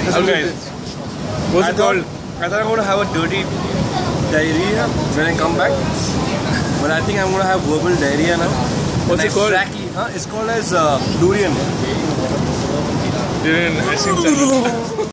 Okay. What's it called? I thought I'm going to have a dirty diarrhea when I come back. But I think I'm going to have verbal diarrhea now. What's it called? It's called as durian. Durian, I think so.